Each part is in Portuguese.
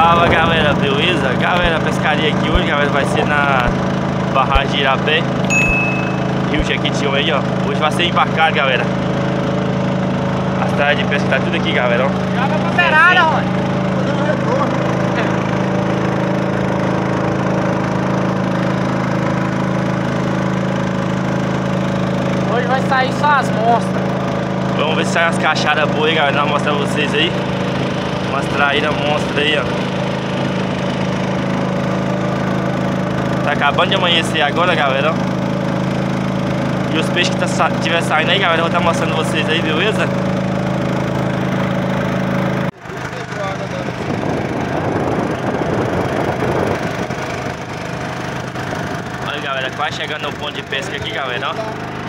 Fala galera, beleza? Galera, a pescaria aqui hoje, galera, vai ser na barragem de Irapé, Rio Jequitinhonha aí, ó. Hoje vai ser embarcado, galera. As tralhas de pesca tá tudo aqui, galera, ó. Joga pra beirada, ó. Hoje vai sair só as monstras. Vamos ver se sai umas caixadas boas aí, galera. Vou mostrar pra vocês aí. Umas traíras monstras aí, ó. Tá acabando de amanhecer agora, galera, ó. E os peixes que tiver saindo aí, galera, eu vou estar mostrando pra vocês aí, beleza? Olha, galera, quase chegando no ponto de pesca aqui, galera, ó.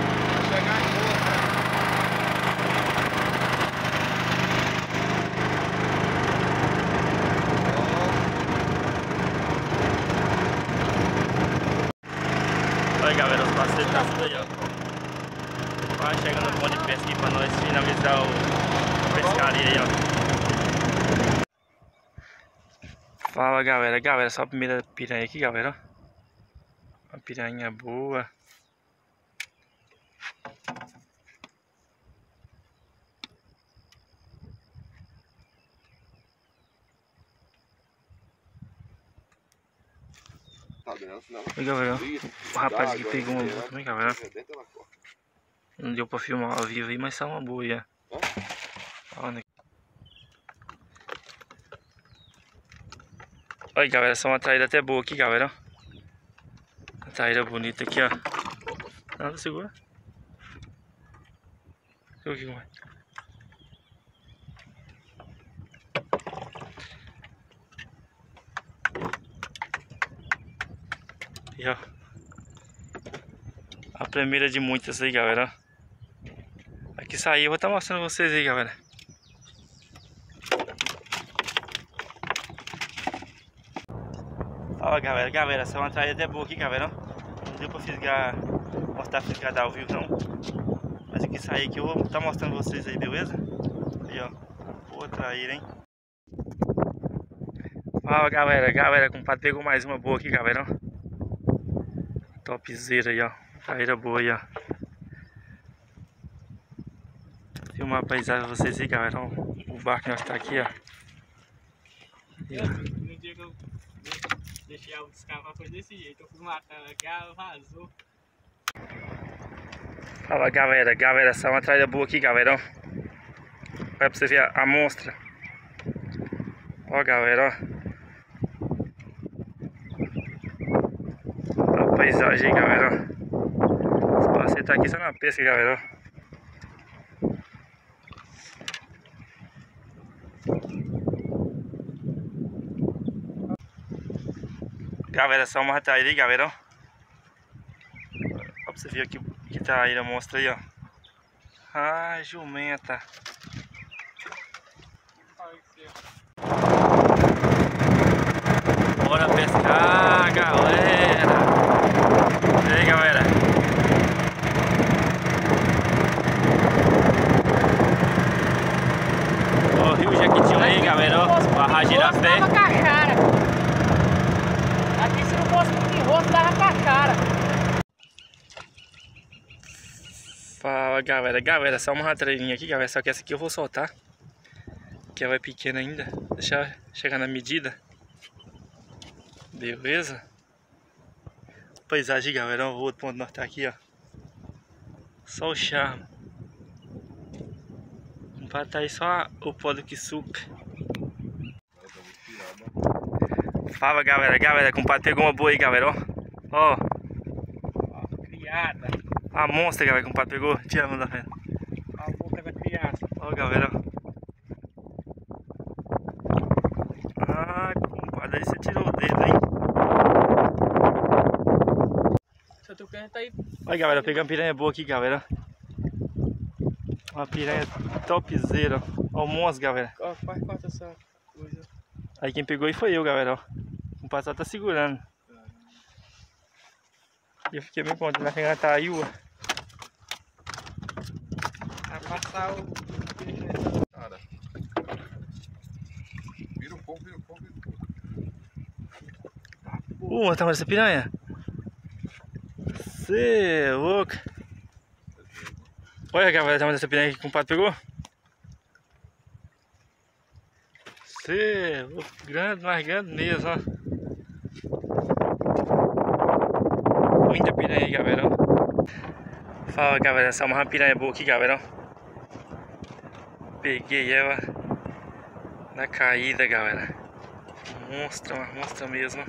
Olha, galera, os parceiros tá tudo aí, ó. Vai chegando no ponto de pesca aqui pra nós finalizar a pescaria aí, ó. Fala, galera. Galera, só a primeira piranha aqui, galera, ó. Uma piranha boa. Oi, galera, o rapaz aqui pegou uma boa também, galera. Não deu pra filmar ao vivo aí, mas só uma boa aí, ó. Olha, galera, só uma traíra até boa aqui, galera, ó. Uma traíra bonita aqui, ó. Nada, segura. Segura aqui, como é. E, ó, a primeira de muitas aí, galera, ó. Aqui saiu, eu vou estar mostrando pra vocês aí, galera. Fala, galera, essa é uma traíra até boa aqui, galera, ó. Não deu pra mostrar fisgada ao vivo, não. Mas aqui saiu aqui, eu vou estar mostrando pra vocês aí, beleza? Aí, ó, boa traíra, hein. Fala, galera, o compadre pegou mais uma boa aqui, galera, ó. Topzera aí, ó. Traíra boa aí, ó. Filmar a paisagem pra vocês aí, galera, ó. O barco que nós tá aqui, ó. E, ó. No dia que eu deixei a escavar foi desse jeito. Eu fui matando aqui, ela vazou. Fala, galera, essa é uma traíra boa aqui, galera, ó. Olha pra você ver a monstra. Ó, galera, ó. A paisagem aí, galera, ó. Esse parceiro tá aqui só na pesca, galera, ó. Galera, só uma traíra aí, galera, ó. Ó pra você ver aqui que traíra monstra aí, ó. Ah, jumenta. Bora pescar, galera. E aí, galera. Ó, Rio Jequitinhonha aí, galera, ó. Barragem de Irapé. Dava caixara. Aqui se não fosse muito enrosto, dava caixara. Fala, galera, só uma ratreirinha aqui, galera. Só que essa aqui eu vou soltar, que ela é pequena ainda. Deixa ela chegar na medida. Beleza? Paisagem, galera, ó, o outro ponto nós tá aqui, ó. Só o charme. Vai tá aí só o pó do Kisup. Fala, galera, compadre pegou uma boa aí, galera, ó. Ó. Criada. A monstra, galera, compadre pegou. Tira a mão da frente. A boca da criança. Ó, galera, ó. Ah, compadre, aí você tirou o dedo, hein? Seu tucano tá aí. Olha, galera, eu peguei uma piranha boa aqui, galera. Uma piranha topzera. Ó, o monstro, galera. Quase corta essa coisa. Aí quem pegou aí foi eu, galera, ó. O passado tá segurando. E eu fiquei meio contente, na pegada tá aí, ó. Vai passar o... Cara. Vira o fogo, vira o fogo, vira o fogo. Olha o tamanho dessa piranha. Cê é louco. Olha, galera, o tamanho dessa piranha que o compadre pegou. Cê é louco. Grande, mais grande mesmo, ó. Muita piranha aí, galera. Fala, galera, essa é uma piranha boa aqui, galera. Peguei ela na caída, galera. Monstra, uma monstra mesmo.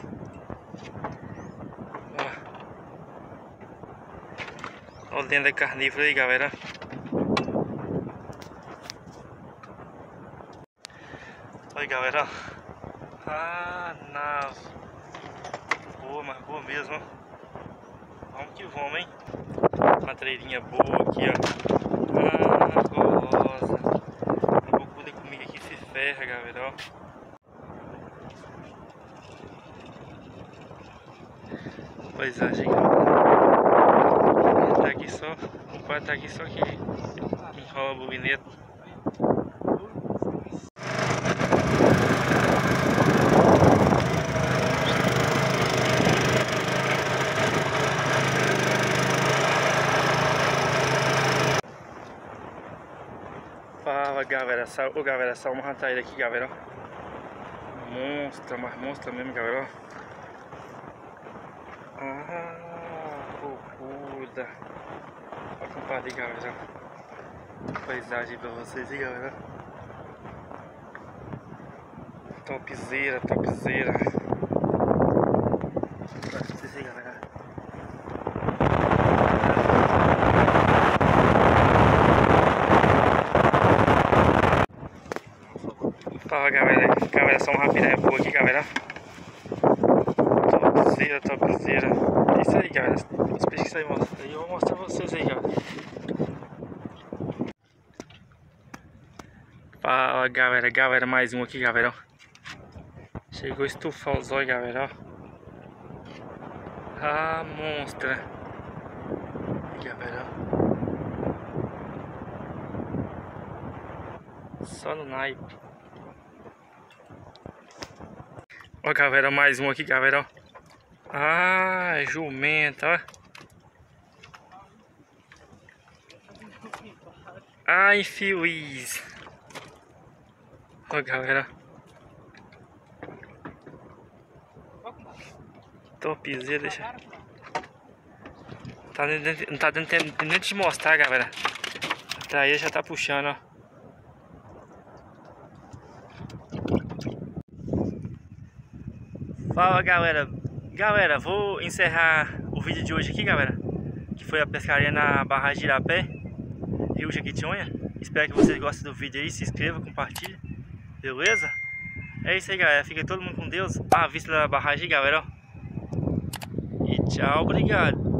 Ó o dentro da carnívora aí, galera. Olha, galera. Ah, nave. Boa, mas boa mesmo. Vamos que vamos, hein. Uma treirinha boa aqui, ó. Ah, gostosa. Um pouco de comida aqui se ferra, galera, ó. Paisagem. Tá aqui só. O pai tá aqui só que enrola a bobineta. Fala, galera, só uma rataíra aqui, galera. Monstra, mas monstra mesmo, galera. Ah, fofuda. Olha o compadre aí, galera. Paisagem pra vocês aí, galera. Topzera, topzera. Pra vocês aí, galera. Fala, galera, só uma rapidinha boa aqui, galera. Topzera, topzera. Isso aí, galera, os peixes que aí mostra. Eu vou mostrar pra vocês aí, galera. Fala, galera, mais um aqui, galera. Chegou a estufar os olhos, galera. Ah, monstra. Aí, galera. Só no naipe. Ó, galera, mais um aqui, galera. Ah, jumenta, ó. Ai, feliz. Ó, galera. Topzera, deixa. Não tá dando tempo nem de te mostrar, galera. A traíra já tá puxando, ó. Fala, galera. Galera, vou encerrar o vídeo de hoje aqui, galera. Que foi a pescaria na Barragem de Irapé, Rio Jequitinhonha. Espero que vocês gostem do vídeo aí. Se inscreva, compartilhe. Beleza? É isso aí, galera. Fica todo mundo com Deus. À vista da barragem, galera. E tchau, obrigado.